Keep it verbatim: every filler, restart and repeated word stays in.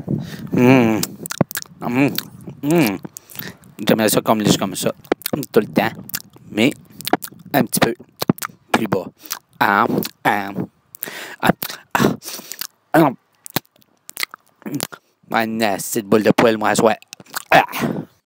Hum, hum, hum. J'aimerais ça comme liche comme ça, tout le temps, mais un petit peu plus bas. Ah, ah, ah, ah, ah. Ah, une petite boule de poêle, moi, à soir. Ah.